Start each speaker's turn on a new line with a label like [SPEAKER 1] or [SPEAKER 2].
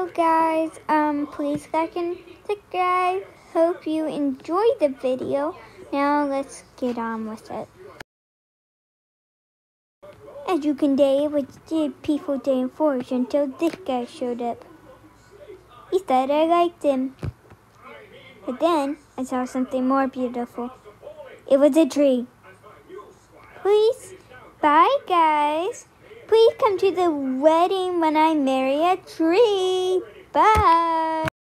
[SPEAKER 1] So guys, please like and subscribe. Hope you enjoyed the video. Now let's get on with it. As you can tell, it was a peaceful day in Forge until this guy showed up. He thought I liked him. But then I saw something more beautiful. It was a tree. Please, bye guys. Please come to the wedding when I marry a tree. Bye.